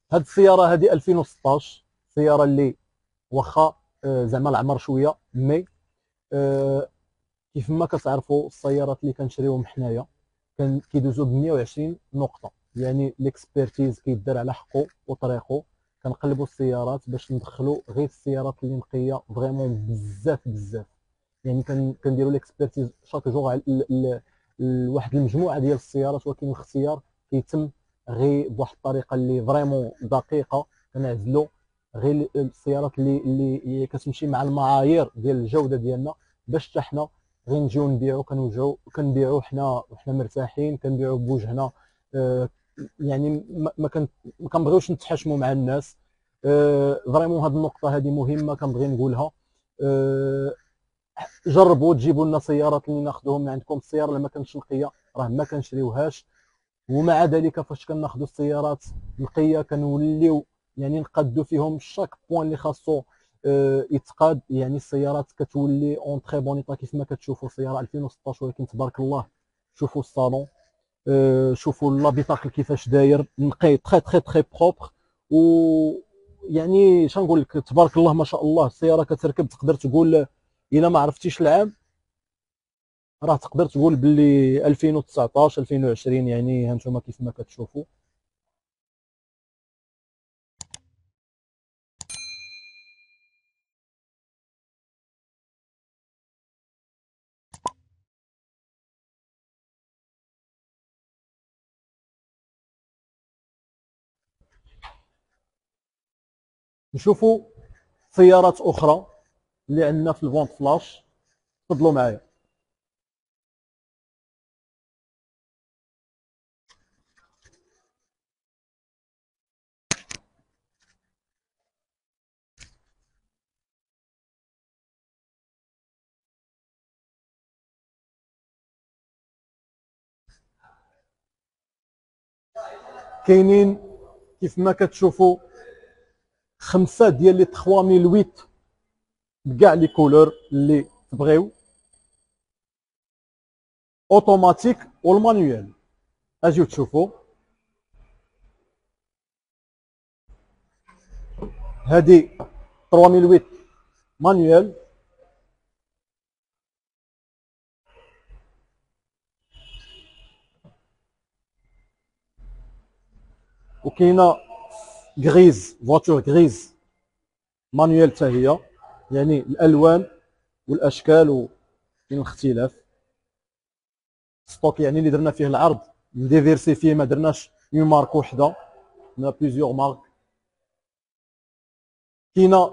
هاد السياره هادي 2016، سياره اللي واخا زعما العمر شويه، مي كيف ما كتعرفوا السيارات اللي كنشريوهم حنايا كان كيدوزوا ب 120 نقطه، يعني ليكسبيرتيز كيدار على حقه وطريقه. كنقلبوا السيارات باش ندخلوا غير السيارات اللي نقيه فريمون بزاف بزاف. يعني كنديروا ليكسبيرتيز شاك جوغ على واحد المجموعه ديال السيارات، ولكن الاختيار كيتم غير بواحد الطريقه اللي فريمون دقيقه. كنعزلوا غير السيارات اللي كتمشي مع المعايير ديال الجوده ديالنا، باش حتى حنا غير نجيو نبيعو كنبيعو حنا مرتاحين، كنبيعو بوجهنا. يعني ما كنبغيوش نتحاشموا مع الناس. فريمون هاد النقطه هذه مهمه كنبغي نقولها. جربوا تجيبوا لنا سيارات اللي ناخذوهم من عندكم. السياره اللي ما كانتش نقيه راه ما كنشريوهاش، ومع ذلك فاش كناخذوا السيارات نقيه كنوليو يعني نقادوا فيهم شاك بوين اللي خاصو يتقاد. يعني السيارات كتولي اون تري بون ايطا كيف ما كتشوفوا سياره 2016، ولكن تبارك الله شوفوا الصالون، شوفوا لابيتاكل كيفاش داير نقي تري تري تري بروبر. و يعني شنقول لك تبارك الله ما شاء الله. السياره كتركب تقدر تقول الا ما عرفتيش العام راه تقدر تقول باللي 2019 2020. يعني هانتوما كيف ما كتشوفوا. نشوفوا سيارات اخرى اللي عندنا في الفونت فلاش. تفضلوا معايا. كاينين كيف ما كتشوفوا 5 ديال لي 3008 بكاع لي كولور اللي تبغيو، اوتوماتيك والمانيوال. اجيو تشوفوا هادي 3008 مانيوال، وكاينه غريز فواتور غريز مانيوال حتى هي. يعني الالوان والاشكال وكاين الاختلاف. ستوك يعني اللي درنا فيه العرض نديفيرسي فيه، ما درناش اون مارك وحده، درنا بليزيور مارك. كاينه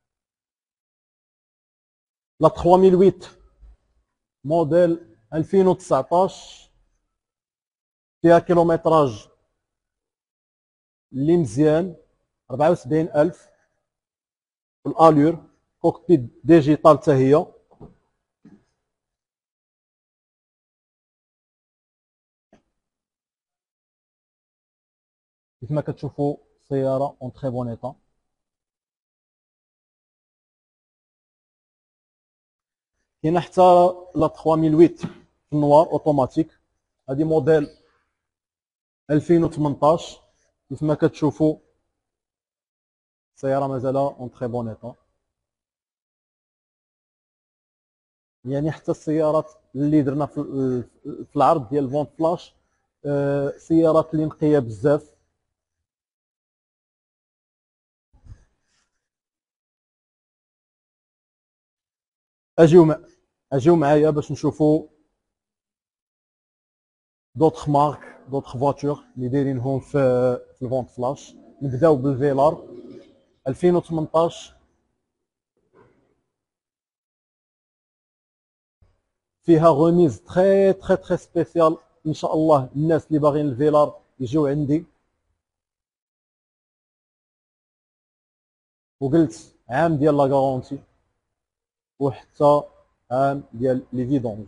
لا 3008 موديل 2019 فيها كيلومتراج اللي مزيان 74000. الالور كوكبيت ديجيتال حتى هي. كيف ما كتشوفوا سياره اون تري بون ايطا. كاينه حتى لا 3008 في النوار اوتوماتيك، هذه موديل 2018. كيف ما كتشوفوا السياره مازال اون تري بون ايطا. يعني حتى السيارات اللي درنا في العرض ديال فونت فلاش سيارات اللي نقيه بزاف. اجيو معايا باش نشوفوا دوطخ مارك دوطخ فواتور اللي دايرينهم في الفونت فلاش. نبداو بالفيلار 2018، فيها غوميز تري تري تري سبيسيال. ان شاء الله الناس اللي باغيين الفيلار يجيو عندي. وقلت عام ديال لا غارونتي وحتى عام ديال لي فيدونج.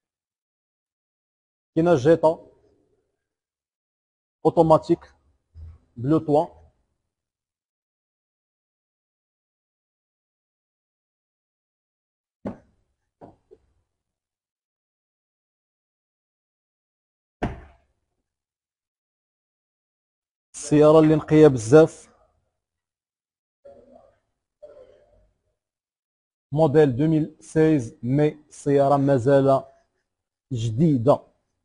كاينه جيتا اوتوماتيك بلو طوا. السياره اللي نقيه بزاف، موديل 2016 مي السياره مازال جديده.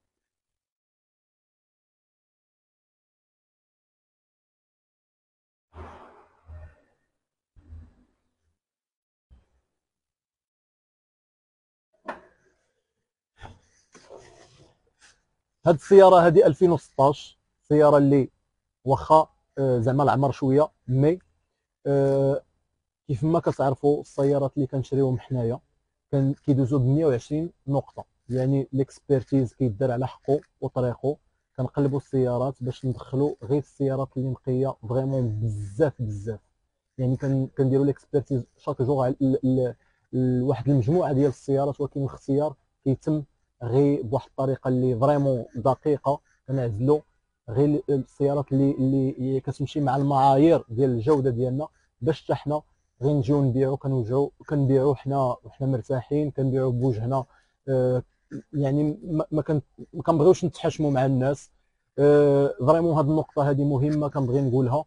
هاد السياره هذه 2016، السياره اللي واخا زعما العمر شويه، مي كيف ما كتعرفوا السيارات اللي كنشريوهم حنايا كان كيدوزو ب 120 نقطه، يعني ليكسبيرتيز كيدار على حقه وطريقه. كنقلبوا السيارات باش ندخلوا غير السيارات اللي نقيه فريمون بزاف بزاف. يعني كنديروا ليكسبيرتيز شاك جور على واحد المجموعه ديال السيارات، ولكن الاختيار كيتم غير بواحد الطريقه اللي فريمون دقيقه. كنعزلوا غير السيارات اللي كتمشي مع المعايير ديال الجوده ديالنا، باش حتى حنا غير نجيو نبيعوا كنبيعوا حنا مرتاحين، كنبيعوا بوجهنا. يعني ما كنبغيوش نتحاشموا مع الناس. فريمون هذه النقطه هذه مهمه كنبغي نقولها.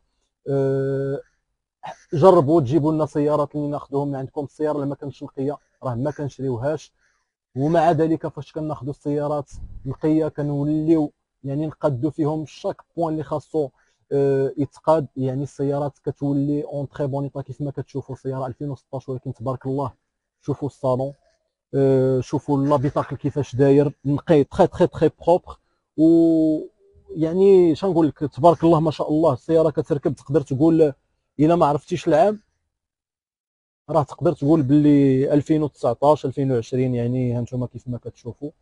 جربوا تجيبوا لنا سيارات اللي ناخذوهم من عندكم. السياره اللي ما كانتش نقيه راه ما كنشريوهاش، ومع ذلك فاش كناخذوا السيارات نقيه كنوليو يعني نقادوا فيهم شاك بوين اللي خاصو يتقاد. يعني السيارات كتولي اون تري بون ايطا كيف ما كتشوفوا سياره 2016، ولكن تبارك الله شوفوا الصالون، شوفوا لابيتاكل كيفاش داير نقي تري تري تري بروبر. و يعني شنقول لك تبارك الله ما شاء الله. السياره كتركب تقدر تقول الا ما عرفتيش العام راه تقدر تقول باللي 2019 2020. يعني هانتوما كيف ما كتشوفوا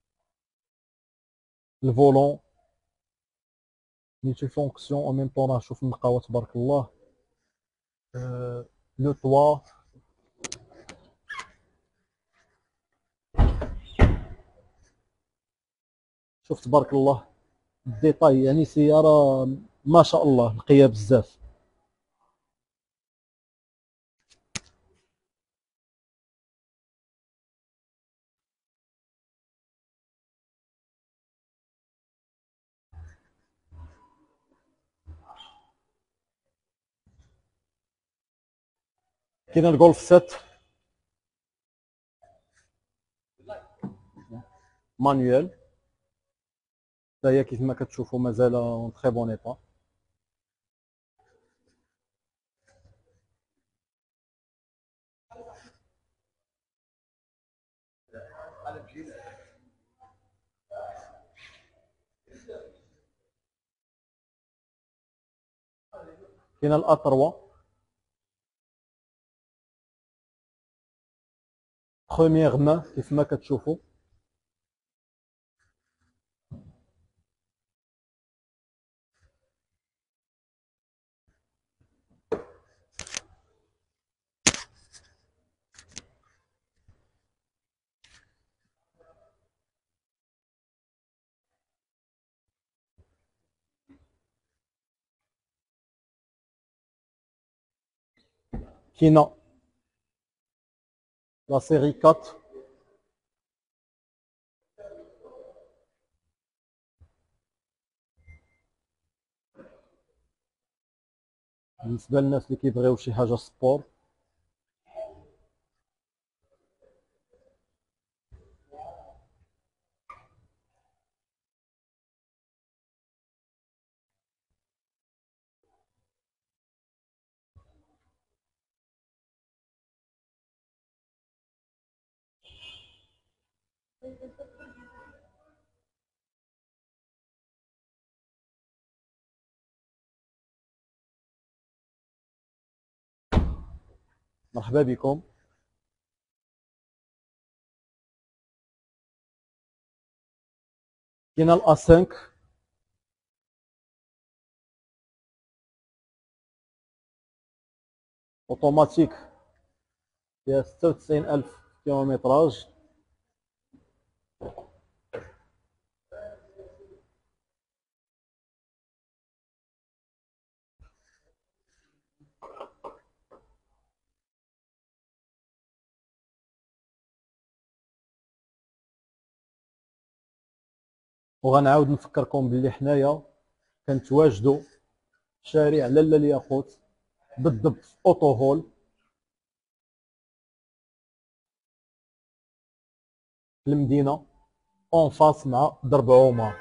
الفولون ميتي فونكسيون او ميم طون. راه شوف النقاوه تبارك الله. لو توا شوف تبارك الله الديتاي. يعني سياره ما شاء الله نقيه بزاف. كاين الجولف 7 مانيوال، حتى هي كيف ما كتشوفوا مازال اون تري بون ايطا. كاين الا 3 بروميير مان كيف ما كتشوفوا. كاينه لا سيري 4. بالنسبه للناس اللي كيبغيو شي حاجه سبور. مرحبا بكم. كاينه الا 5 اوتوماتيك فيها 96000 كيلومتراج. وغنعاود نفكركم باللي حنايا كنتواجدوا شارع لاله الياقوت، بالضبط في اوتو هول في المدينه، اون فاس مع درب عمر.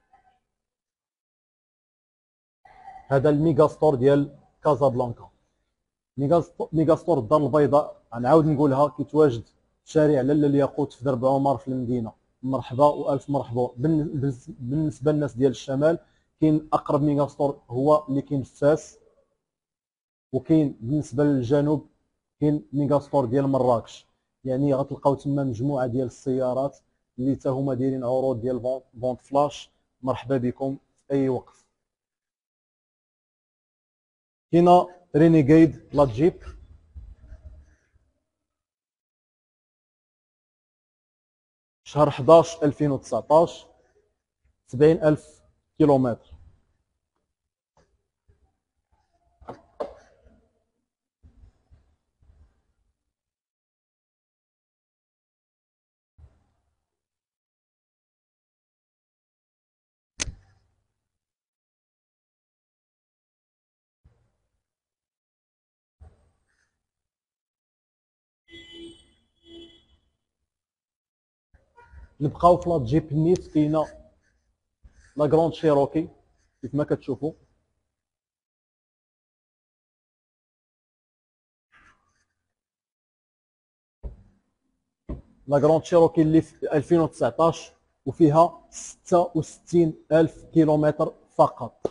هذا الميغا ستور ديال كازابلانكا. ميغا ستور الدار البيضاء، غنعاود نقولها، كيتواجد شارع لاله الياقوت في درب عمر في المدينه. مرحبا والف مرحبا. بالنسبه للناس ديال الشمال، كاين اقرب ميغا ستور هو اللي كاين في فاس، وكاين بالنسبه للجنوب كاين ميغا ستور ديال مراكش. يعني غتلقاو تما مجموعه ديال السيارات اللي حتى هما دايرين عروض ديال فونت فلاش. مرحبا بكم في اي وقت. كاينه رينيغيد لا جيب، شهر 11 2019، 70,000 كيلومتر. نبقاو في لا جيب نيت. كاينه لا غروند شيروكي كيف ما كتشوفوا، لا غروند شيروكي اللي في 2019 وفيها 66,000 كيلومتر فقط.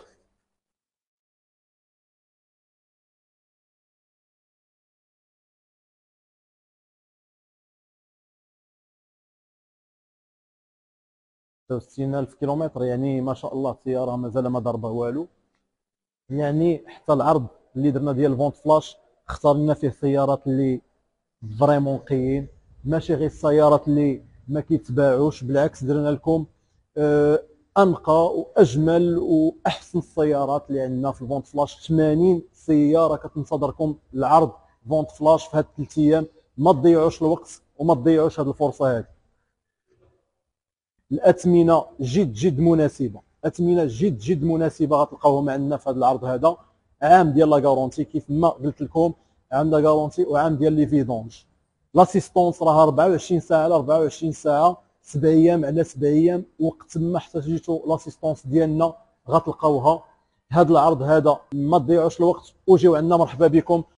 ستين ألف كيلومتر يعني ما شاء الله، السياره مازال ما ضربه والو. يعني حتى العرض اللي درنا ديال الفونت فلاش اختارنا فيه سيارات اللي فريمون نقيين، ماشي غير السيارات اللي ما كيتباعوش، بالعكس درنا لكم انقى واجمل واحسن السيارات اللي عندنا في الفونت فلاش. 80 سياره كتنتظركم العرض فونت فلاش في هاد 3 ايام. ما تضيعوش الوقت وما تضيعوش هاد الفرصه هذه. الاثمنه جد مناسبه، اثمنه جد مناسبه غتلقاوهم عندنا في هذا العرض هذا. عام ديال لا غارونتي كيف ما قلت لكم، عام لا غارونتي وعام ديال لي فيدونج. لاسيستونس راه 24 ساعه على 24 ساعه، 7 ايام على 7 ايام. وقت ما احتاجيتو لاسيستونس ديالنا غتلقاوها. هذا العرض هذا ما تضيعوش الوقت وجيو عندنا. مرحبا بكم.